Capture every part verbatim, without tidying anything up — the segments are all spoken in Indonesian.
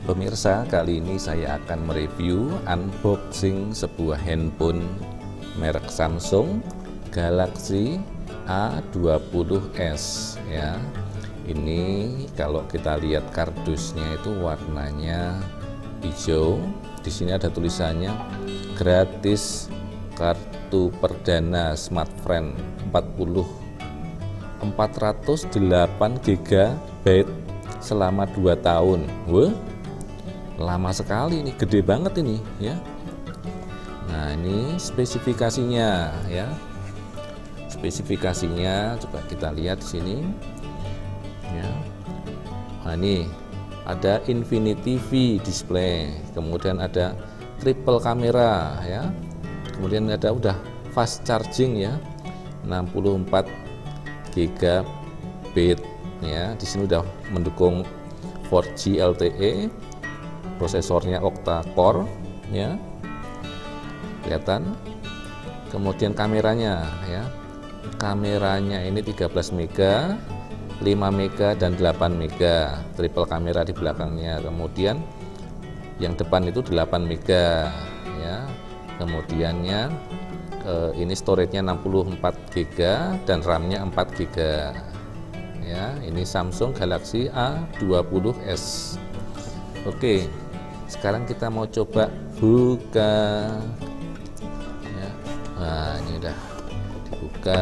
Pemirsa, kali ini saya akan mereview unboxing sebuah handphone merek Samsung Galaxy A dua puluh S ya. Ini kalau kita lihat kardusnya itu warnanya hijau. Di sini ada tulisannya gratis kartu perdana smartphone empat puluh empat ratus delapan giga byte selama dua tahun. Wah, lama sekali ini, gede banget ini ya. Nah, ini spesifikasinya ya. Spesifikasinya coba kita lihat di sini ya. Nah, ini ada Infinity V display, kemudian ada triple kamera ya. Kemudian ada udah fast charging ya, enam puluh empat giga byte ya. Di sini udah mendukung empat G L T E. Prosesornya octa-core ya, kelihatan. Kemudian kameranya ya, kameranya ini tiga belas mega, lima mega dan delapan mega, triple kamera di belakangnya. Kemudian yang depan itu delapan mega ya. Kemudiannya eh, ini storage-nya enam puluh empat giga dan RAM-nya empat giga ya. Ini Samsung Galaxy A dua puluh S. Oke, sekarang kita mau coba buka ya. Nah, ini udah dibuka.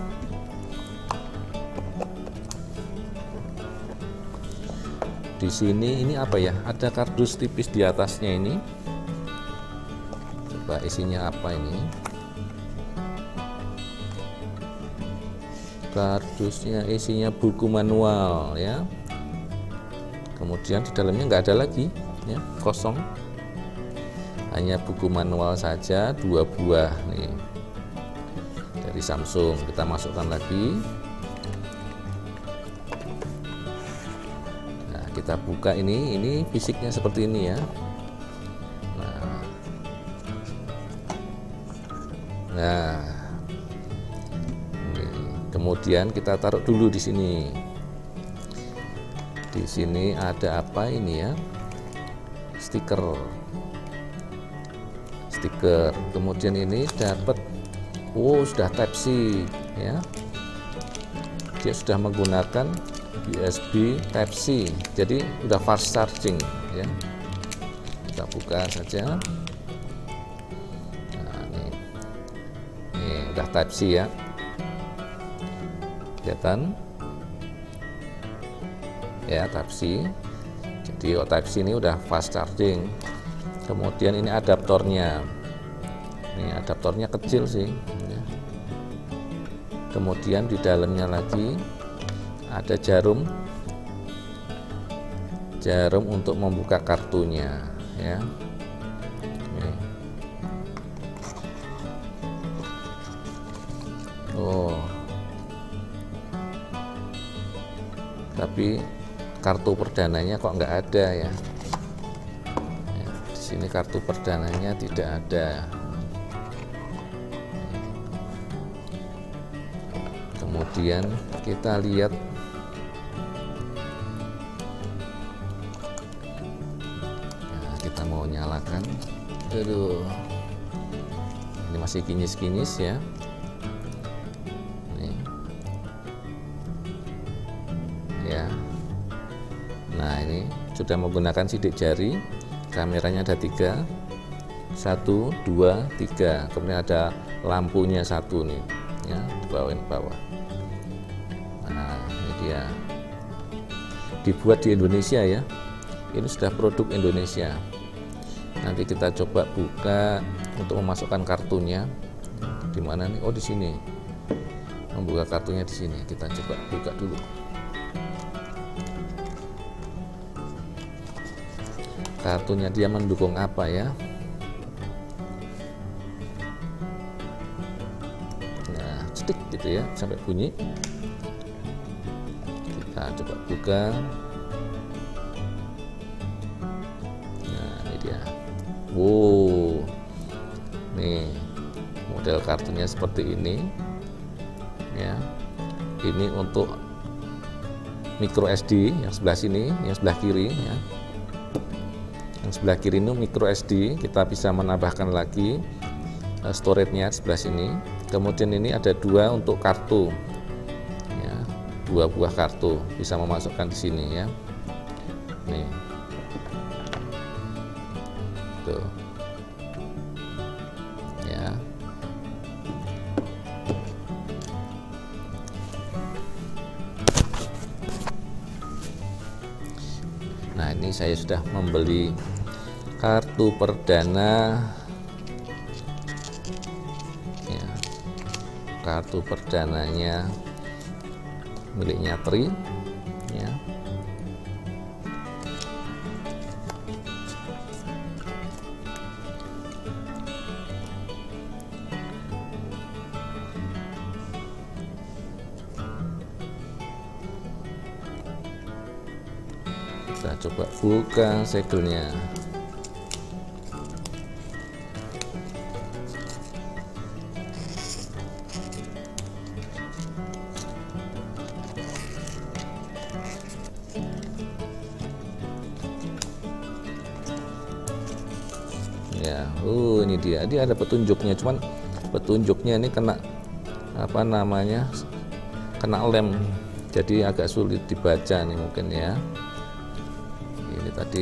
Di sini ini apa ya, ada kardus tipis di atasnya ini. Coba isinya apa ini. Kardusnya isinya buku manual ya. Kemudian di dalamnya nggak ada lagi ya, kosong, hanya buku manual saja, dua buah nih dari Samsung. Kita masukkan lagi. Nah, kita buka ini, ini fisiknya seperti ini ya. Nah, nah ini. Kemudian kita taruh dulu di sini. Di sini ada apa ini ya? Stiker. Stiker. Kemudian ini dapat, oh sudah Type C ya. Dia sudah menggunakan U S B Type C. Jadi udah fast charging ya. Kita buka saja. Nah, ini. Ini udah Type C ya. Kelihatan? Ya, Type C. Jadi oh, Type C ini udah fast charging. Kemudian ini adaptornya. Ini adaptornya kecil sih ya. Kemudian di dalamnya lagi ada jarum. Jarum untuk membuka kartunya ya. Ini. Oh. Tapi kartu perdananya kok nggak ada ya. Ya, di sini kartu perdananya tidak ada. Kemudian kita lihat nah, kita mau nyalakan. Aduh, ini masih kinyis-kinyis ya. Nih. Ya. Nah, ini sudah menggunakan sidik jari. Kameranya ada tiga, satu, dua, tiga. Kemudian ada lampunya satu nih, ya, di bawah ini bawah. Nah, ini dia. Dibuat di Indonesia ya. Ini sudah produk Indonesia. Nanti kita coba buka untuk memasukkan kartunya. Di mana nih? Oh, di sini. Membuka kartunya di sini. Kita coba buka dulu. Kartunya dia mendukung apa ya? Nah, cetik gitu ya, sampai bunyi. Kita coba buka. Nah, ini dia. Wow, nih model kartunya seperti ini ya. Ini untuk micro S D yang sebelah sini, yang sebelah kiri ya. Yang sebelah kiri ini micro S D, kita bisa menambahkan lagi uh, storage-nya sebelah sini. Kemudian ini ada dua untuk kartu, ya, dua buah kartu bisa memasukkan di sini ya. Nih, tuh, ya. Nah, ini saya sudah membeli kartu perdana ya, kartu perdananya miliknya Tri ya. Kita coba buka segelnya. Ya, oh ini dia. Dia ada petunjuknya, cuman petunjuknya ini kena apa namanya? Kena lem. Jadi agak sulit dibaca nih mungkin ya. Ini tadi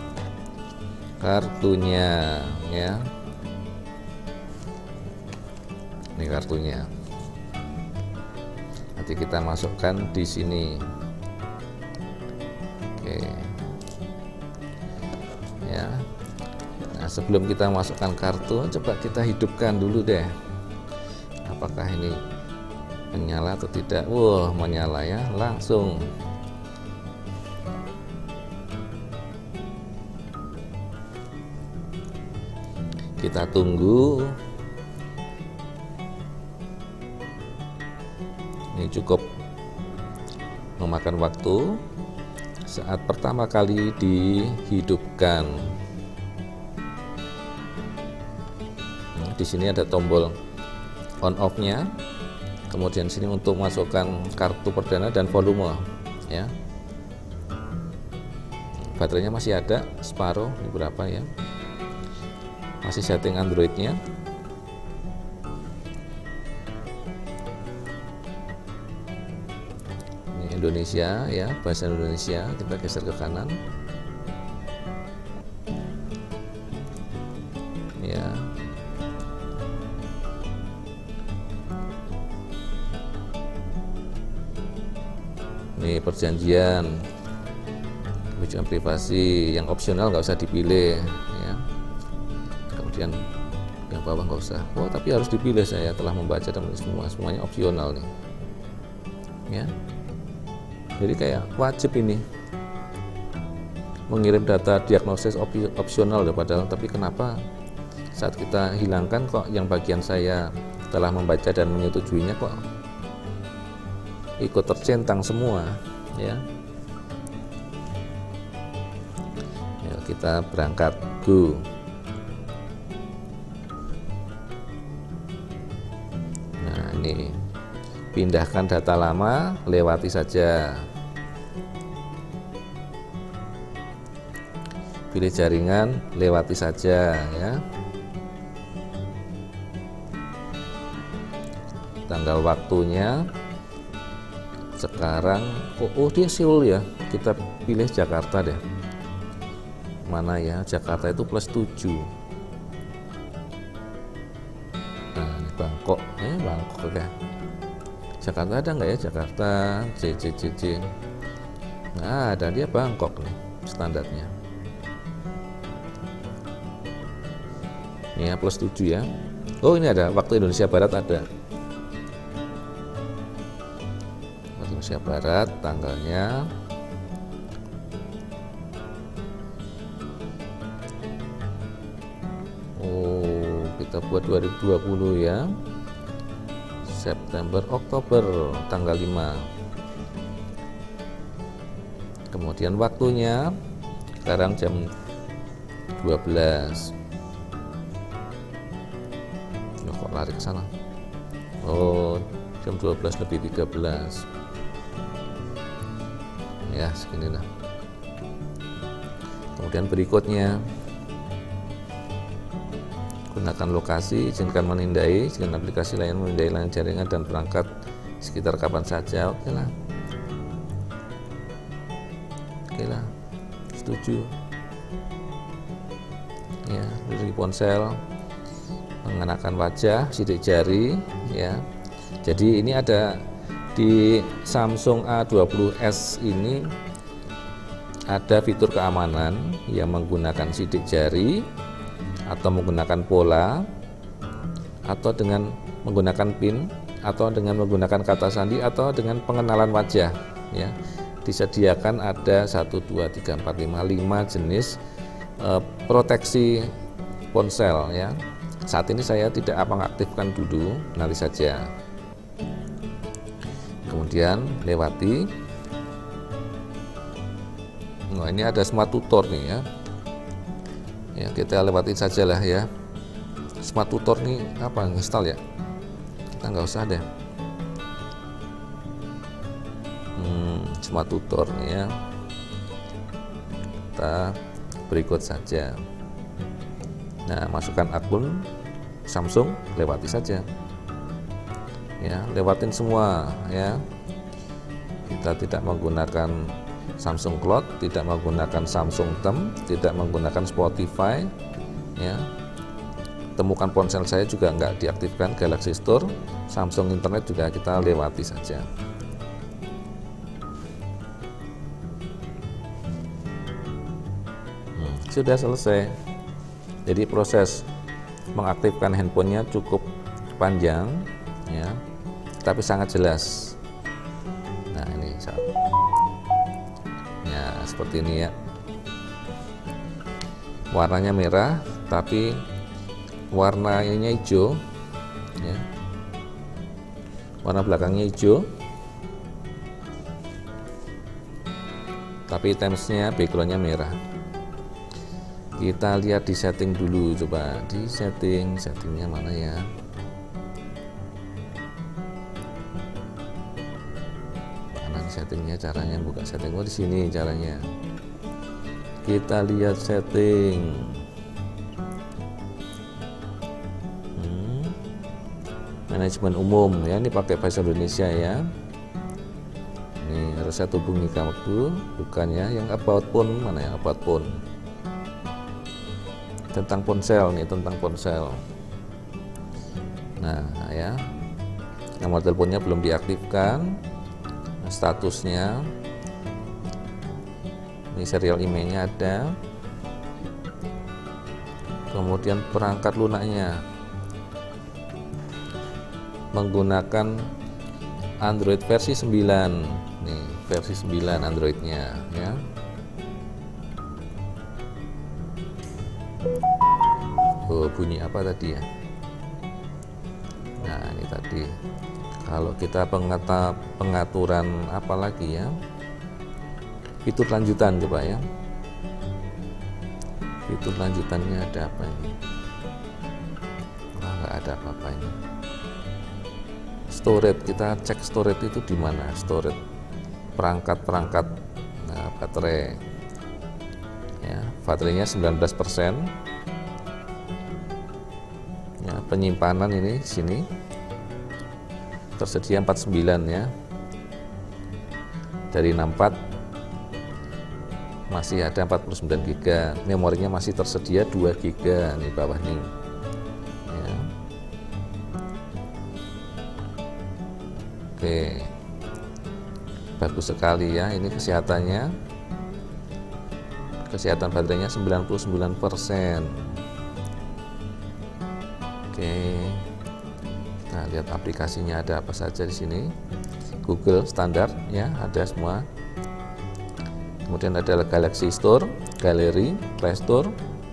kartunya ya. Ini kartunya. Nanti kita masukkan di sini. Oke. Ya. Nah, sebelum kita masukkan kartu, coba kita hidupkan dulu deh. Apakah ini menyala atau tidak? Wah, menyala ya, langsung. Kita tunggu. Ini cukup memakan waktu saat pertama kali dihidupkan. Nah, di sini ada tombol on off-nya. Kemudian sini untuk masukkan kartu perdana dan volume ya. Baterainya masih ada separuh, ini berapa ya? Masih setting Android-nya. Ini Indonesia ya, bahasa Indonesia. Kita geser ke kanan. Ya. Ini perjanjian, kebijakan privasi, yang opsional nggak usah dipilih ya. Kemudian yang bawah nggak usah. Oh, tapi harus dipilih, saya telah membaca dan semua semuanya opsional nih ya. Jadi kayak wajib ini mengirim data diagnosis op opsional ya, padahal tapi kenapa saat kita hilangkan kok yang bagian saya telah membaca dan menyetujuinya kok ikut tercentang semua ya. Ya, kita berangkat, go. Nah, ini pindahkan data lama, lewati saja. Pilih jaringan, lewati saja ya. Tanggal waktunya sekarang, oh, oh dia Seoul ya, kita pilih Jakarta deh. Mana ya, Jakarta itu plus tujuh. Nah, ini Bangkok, eh Bangkok ya. Jakarta ada nggak ya, Jakarta C C C C? Nah, ada, dia Bangkok nih standarnya. Ini ya plus tujuh ya. Oh, ini ada waktu Indonesia Barat, ada Indonesia Barat, tanggalnya oh kita buat dua ribu dua puluh ya, September Oktober tanggal lima. Kemudian waktunya sekarang jam dua belas. Oh, kok lari ke sana? Oh, jam dua belas lebih tiga belas. Ya, segini lah. Kemudian berikutnya Gunakan lokasi, izinkan menindai, izinkan aplikasi lain menindai layanan jaringan dan perangkat sekitar kapan saja. Oke lah. Oke lah. Setuju. Ya, dari ponsel mengenakan wajah, sidik jari, ya. Jadi ini ada di Samsung A dua puluh S ini ada fitur keamanan yang menggunakan sidik jari atau menggunakan pola atau dengan menggunakan PIN atau dengan menggunakan kata sandi atau dengan pengenalan wajah, ya. Disediakan ada satu, dua, tiga, empat, lima, lima jenis eh, proteksi ponsel, ya. Saat ini saya tidak mengaktifkan dulu, nanti saja. Kemudian lewati. Nah, ini ada Smart Tutor nih, ya. Ya, kita lewatin saja lah, ya. Smart Tutor nih apa, install ya? Kita nggak usah deh. Hmm, Smart Tutor nih, ya. Kita berikut saja. Nah, masukkan akun Samsung, lewati saja. Ya, lewatin semua, ya. Kita tidak menggunakan Samsung Cloud, tidak menggunakan Samsung Tem, tidak menggunakan Spotify, ya. Temukan ponsel saya juga nggak diaktifkan Galaxy Store, Samsung Internet juga kita lewati saja. Hmm, sudah selesai. Jadi proses mengaktifkan handphonenya cukup panjang, ya, tapi sangat jelas. Nah, ini saat ya seperti ini, ya. Warnanya merah, tapi warnanya hijau, ya. Warna belakangnya hijau, tapi timesnya backgroundnya merah. Kita lihat di setting dulu, coba di setting, settingnya mana ya? Mana settingnya, caranya buka setting? Oh, di sini caranya. Kita lihat setting. Hmm. Manajemen umum, ya, ini pakai bahasa Indonesia, ya. Ini harus saya hubungi kamu, bukan ya? Yang about phone mana ya? About phone. Tentang ponsel nih, tentang ponsel. Nah, ya, nomor teleponnya belum diaktifkan, statusnya, ini serial emailnya ada, kemudian perangkat lunaknya menggunakan Android versi sembilan, nih versi sembilan Androidnya, ya. Oh, bunyi apa tadi ya? Nah, ini tadi. Kalau kita pengata, pengaturan apa lagi ya? Fitur lanjutan coba ya. Fitur lanjutannya ada apa ini? Oh, nggak ada apa-apa ini. Storage, kita cek storage itu di mana? Storage perangkat-perangkat, nah, baterai. Ya, baterainya sembilan belas persen. Ya, penyimpanan ini sini tersedia empat puluh sembilan, ya. Dari enam puluh empat masih ada empat puluh sembilan giga. Memorinya masih tersedia dua giga nih bawah nih. Ya. Oke. Bagus sekali ya, ini kesehatannya. Kesehatan baterainya sembilan puluh sembilan persen. Oke, kita lihat aplikasinya ada apa saja di sini. Google standar, ya, ada semua. Kemudian ada Galaxy Store, Galeri, Play Store,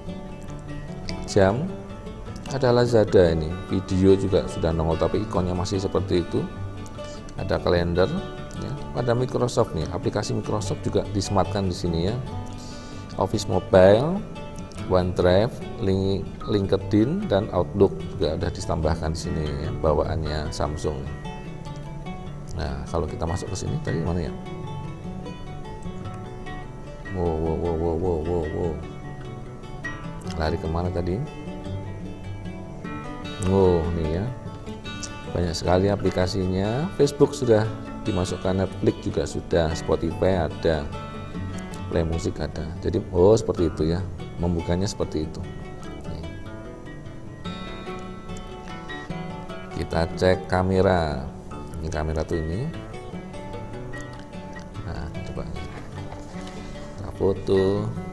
jam, ada Lazada ini. Video juga sudah nongol tapi ikonnya masih seperti itu. Ada kalender, ya. Ada Microsoft nih, aplikasi Microsoft juga disematkan di sini ya. Office Mobile, OneDrive, Link, LinkedIn, dan Outlook juga ada ditambahkan di sini ya, bawaannya Samsung. Nah, kalau kita masuk ke sini tadi mana ya? Wow, wow, wow, wow, wow, wow, wow. Lari kemana tadi? Oh, nih ya. Banyak sekali aplikasinya. Facebook sudah dimasukkan, Netflix juga sudah, Spotify ada, Play Music ada. Jadi oh seperti itu ya. Membukanya seperti itu. Nih. Kita cek kamera. Ini kamera tuh ini. Nah, coba kita foto.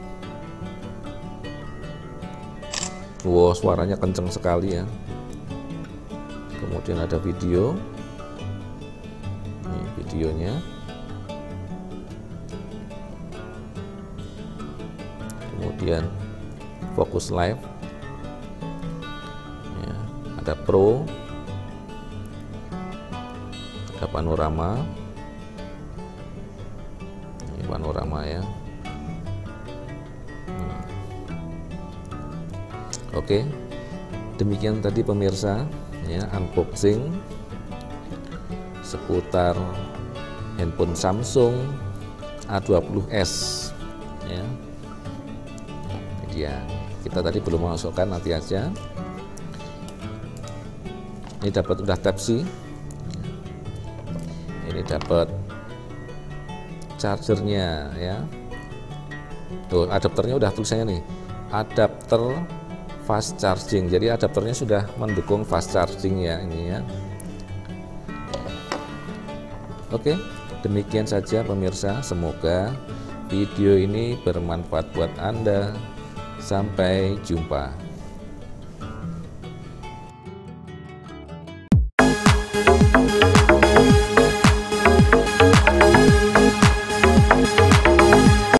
Wow, suaranya kenceng sekali ya. Kemudian ada video. Ini videonya. Kemudian fokus live. Ya, ada pro. Ada panorama. Ini panorama ya. Hmm. Oke. Demikian tadi pemirsa ya, unboxing seputar handphone Samsung A dua puluh S ya. Ini dia. Kita tadi belum masukkan, nanti aja. Ini dapat udah Type-C. Ini dapat chargernya ya. Tuh, adapternya udah tulisannya nih. Adapter fast charging. Jadi adapternya sudah mendukung fast charging ya ini ya. Oke, demikian saja pemirsa. Semoga video ini bermanfaat buat Anda. Sampai jumpa.